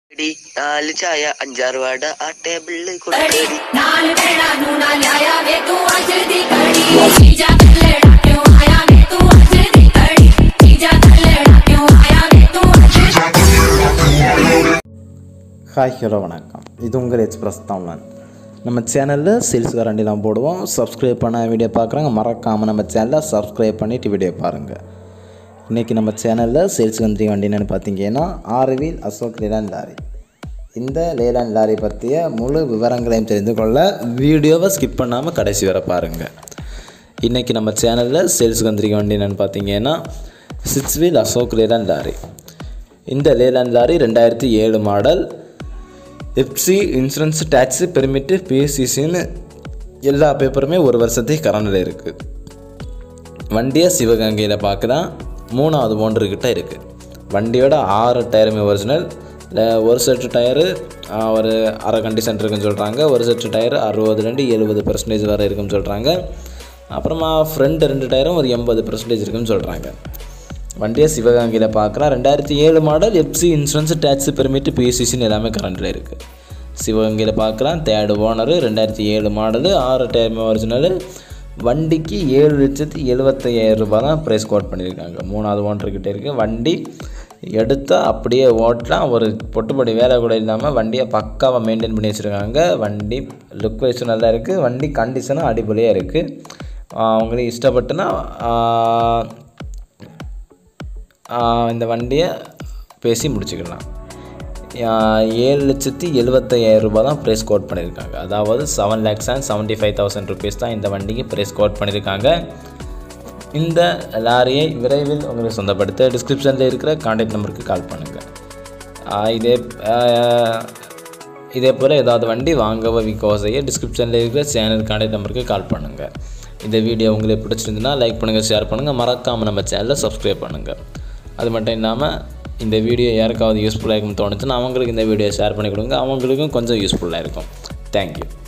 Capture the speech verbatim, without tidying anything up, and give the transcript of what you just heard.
D नाल चाया अंजार वाड़ा आ table कोड़ी नाल बेड़ा नूना लाया वे तू आज दी कड़ी जीजा कल्लड़ा क्यों आया वे तू आज दी कड़ी जीजा कल्लड़ा क्यों आया वे तू हाय हेलो वणक्कम இது உங்கள் எக்ஸ்பிரஸ் தமிழன் நம்ம சேனலில் சேல்ஸ் கரண்டிலாம் போடுவோம். சப்ஸ்கிரைப் பண்ண வீடியோ பார்க்குறாங்க மறக்காமல் நம்ம சேனலை சப்ஸ்கிரைப் பண்ணிவிட்டு வீடியோ பாருங்கள். இன்றைக்கி நம்ம சேனலில் சேல்ஸ் கந்திரி வண்டி என்னென்னு பார்த்தீங்கன்னா ஆர்வில் அசோக் லேலாண்ட் லாரி. இந்த லேலாண்ட் லாரி பற்றிய முழு விவரங்களையும் தெரிந்து கொள்ள வீடியோவை ஸ்கிப் பண்ணாமல் கடைசி வரை பாருங்கள். இன்றைக்கி நம்ம சேனலில் சேல்ஸ் கந்திரி வண்டி என்னென்னு பார்த்தீங்கன்னா six wheel Ashok Leyland lorry. இந்த லேலாண்ட் லாரி ரெண்டாயிரத்தி ஏழு model. FC insurance tax permit பிஎஸ்சிசின்னு எல்லா பேப்பருமே ஒரு வருஷத்துக்கு கரண்டில் இருக்குது. வண்டியை சிவகங்கையில் பார்க்கலாம். மூணாவது ஓனர்கிட்ட இருக்குது. வண்டியோட ஆறு டயருமே ஒரிஜினல். ஒரு செட்டு டயரு ஒரு அரை கண்டிஷன் இருக்குன்னு சொல்கிறாங்க. ஒரு செட்டு டயரு அறுபதுலேருந்து எழுபது பர்சன்டேஜ் வரை இருக்குன்னு சொல்கிறாங்க. அப்புறமா ஃப்ரண்ட் ரெண்டு டயரும் ஒரு எண்பது பர்சன்டேஜ் இருக்குன்னு சொல்கிறாங்க. வண்டியை சிவகங்கையில் பார்க்கலாம். ரெண்டாயிரத்தி ஏழு model. FC insurance tax permit பிஎஸ்சிசின்னு எல்லாமே கரண்டில் இருக்குது. சிவகங்கையில் பார்க்கலாம். Third owner. ரெண்டாயிரத்தி ஏழு மாடலு. ஆறு டயருமே ஒரிஜினலு. வண்டிக்கு ஏழு லட்சத்தி எழுபத்தையாயிரம் ரூபா தான் ப்ரைஸ் கோட் பண்ணியிருக்காங்க. மூணாவது ஓனர்கிட்ட இருக்குது. வண்டி எடுத்தால் அப்படியே ஓட்டலாம். ஒரு பொட்டுப்படி வேலை கூட இல்லாமல் வண்டியை பக்காவாக மெயின்டைன் பண்ணி வச்சுருக்காங்க. வண்டி லுக் வைஸ் நல்லா இருக்குது. வண்டி கண்டிஷனும் அடிப்படையாக இருக்குது. அவங்களுக்கு இஷ்டப்பட்டுனா இந்த வண்டியை பேசி முடிச்சுக்கலாம். ஏழு லட்சத்தி எழுபத்தையாயிரம் ரூபா தான் ப்ரைஸ் கோட் பண்ணியிருக்காங்க. அதாவது seven lakhs and seventy five thousand rupees தான் இந்த வண்டிக்கு ப்ரைஸ் கோட் பண்ணியிருக்காங்க. இந்த லாரியை விரைவில் உங்களுக்கு சொந்தப்படுத்த டிஸ்கிரிப்ஷனில் இருக்கிற கான்டாக்ட் நம்பருக்கு கால் பண்ணுங்கள். இதே இதே போல் ஏதாவது வண்டி வாங்கவோ விற்கவோ செய்ய டிஸ்கிரிப்ஷனில் இருக்கிற சேனல் கான்டாக்ட் நம்பருக்கு கால் பண்ணுங்கள். இந்த வீடியோ உங்களுக்கு பிடிச்சிருந்துன்னா லைக் பண்ணுங்கள், ஷேர் பண்ணுங்கள், மறக்காமல் நம்ம சேனலை சப்ஸ்கிரைப் பண்ணுங்கள். அது மட்டும் இல்லாமல் இந்த வீடியோ யாருக்காவது யூஸ்ஃபுல்லாக இருக்கும்னு தோணுச்சுன்னா அவங்களுக்கு இந்த வீடியோ ஷேர் பண்ணி கொடுங்க. அவங்களுக்கும் கொஞ்சம் யூஸ்ஃபுல்லாக இருக்கும். தேங்க்யூ.